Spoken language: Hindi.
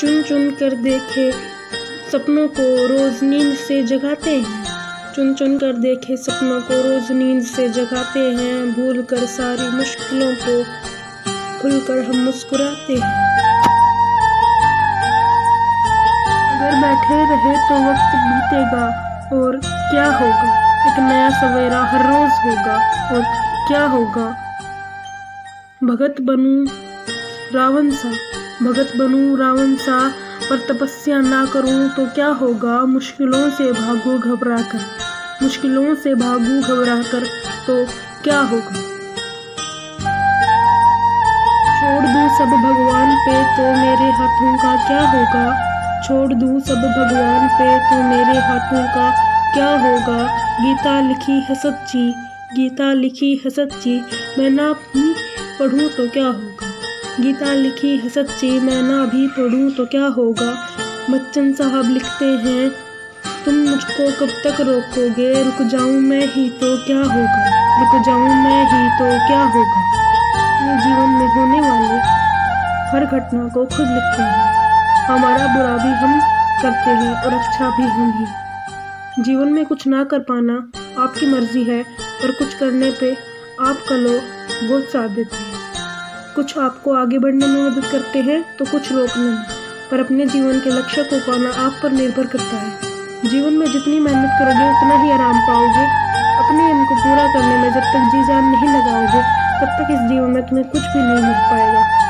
चुन चुन कर देखे सपनों को रोज नींद से जगाते हैं। चुन चुन कर देखे सपनों को रोज नींद से जगाते हैं। भूल कर सारी मुश्किलों को खुलकर हम मुस्कुराते हैं। अगर बैठे रहे तो वक्त बीतेगा और क्या होगा, एक नया सवेरा हर रोज होगा और क्या होगा। भगत बनूं रावण सा पर तपस्या ना करूं तो क्या होगा। मुश्किलों से भागूं घबरा कर तो क्या होगा। छोड़ दूं सब भगवान पे तो मेरे हाथों का क्या होगा। छोड़ दूं सब भगवान पे तो मेरे हाथों का क्या होगा। गीता लिखी है सच्ची मैं ना भी पढ़ूं तो क्या होगा। गीता लिखी है सच्ची मैं ना भी पढ़ूं तो क्या होगा। बच्चन साहब लिखते हैं तुम मुझको कब तक रोकोगे। रुक जाऊं मैं ही तो क्या होगा। अपने जीवन में होने वाले हर घटना को खुद लिखते हैं। हमारा बुरा भी हम करते हैं और अच्छा भी हम ही। जीवन में कुछ ना कर पाना आपकी मर्जी है और कुछ करने पे आपका लोग बहुत साथ देते हैं। कुछ आपको आगे बढ़ने में मदद करते हैं तो कुछ रोकने में, पर अपने जीवन के लक्ष्य को पाना आप पर निर्भर करता है। जीवन में जितनी मेहनत करोगे उतना ही आराम पाओगे। अपने इनको पूरा करने में जब तक जी जान नहीं लगाओगे तब तक इस जीवन में तुम्हें कुछ भी नहीं मिल पाएगा।